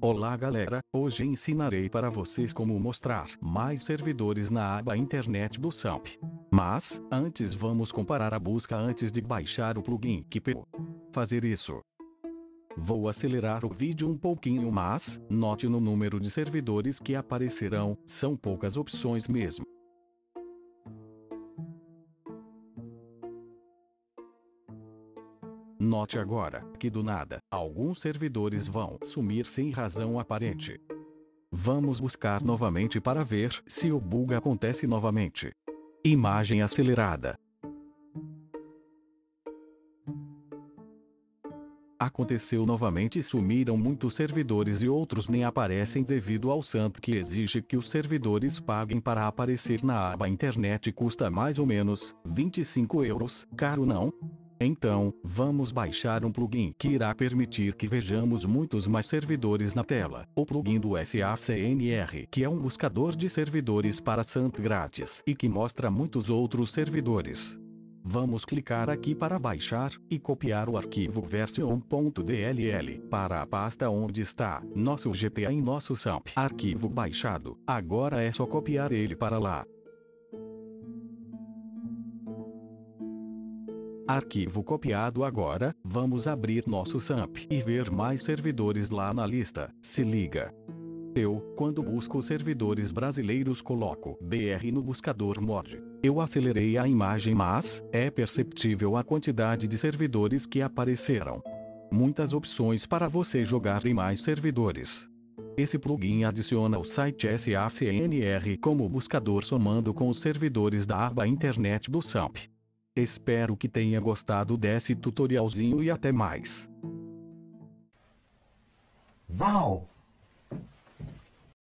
Olá galera, hoje ensinarei para vocês como mostrar mais servidores na aba Internet do SAMP. Mas, antes vamos comparar a busca antes de baixar o plugin Keeper. Fazer isso. Vou acelerar o vídeo um pouquinho, mas, note no número de servidores que aparecerão, são poucas opções mesmo. Note agora, que do nada, alguns servidores vão sumir sem razão aparente. Vamos buscar novamente para ver se o bug acontece novamente. Imagem acelerada. Aconteceu novamente e sumiram muitos servidores e outros nem aparecem devido ao SAMP que exige que os servidores paguem para aparecer na aba Internet, custa mais ou menos 25 €, caro não? Então, vamos baixar um plugin que irá permitir que vejamos muitos mais servidores na tela. O plugin do SACNR, que é um buscador de servidores para SAMP grátis e que mostra muitos outros servidores. Vamos clicar aqui para baixar e copiar o arquivo version.dll para a pasta onde está nosso GPA em nosso SAMP. Arquivo baixado. Agora é só copiar ele para lá. Arquivo copiado. Agora, vamos abrir nosso SAMP e ver mais servidores lá na lista. Se liga. Quando busco servidores brasileiros, coloco BR no buscador mod. Eu acelerei a imagem, mas é perceptível a quantidade de servidores que apareceram. Muitas opções para você jogar em mais servidores. Esse plugin adiciona o site SACNR como buscador, somando com os servidores da aba Internet do SAMP. Espero que tenha gostado desse tutorialzinho e até mais. Uau!